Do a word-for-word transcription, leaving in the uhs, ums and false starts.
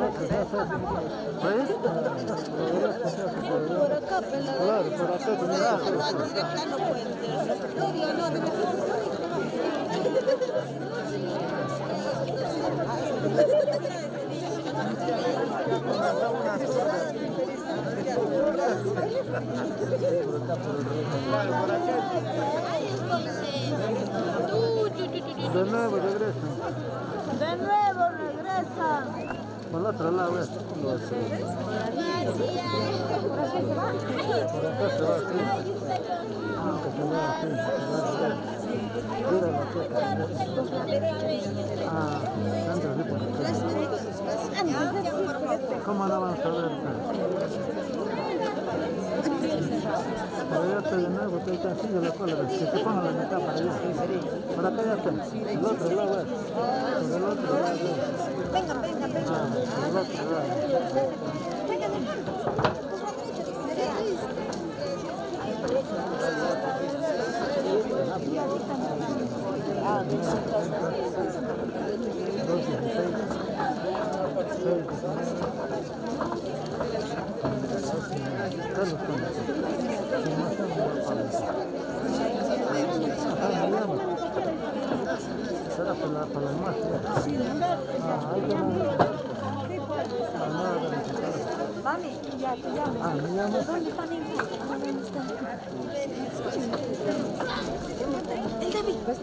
¿Ves? Por acá, pelado. Claro, por acá tenés ajo. Directa no puede ser. No, Dios, no, no. De nuevo regresan. De nuevo regresan. Por el otro lado es. Por acá se va así. Nunca se va así. Mira la cosa. Ah, entra así por acá. ¿Cómo no vamos a ver? Pero ya está de nuevo, está tan sencillo la cola, que se ponga la mitad para allá. Por acá ya está. El otro lado es. Por el otro lado es. Venga, venga, venga. Ah, por el otro lado. Ah, será para la, para la magia. Ah, ahí mami, ya te llamo. ah, me llamo. ¿Dónde está mi hijo? ¿Dónde está? El David.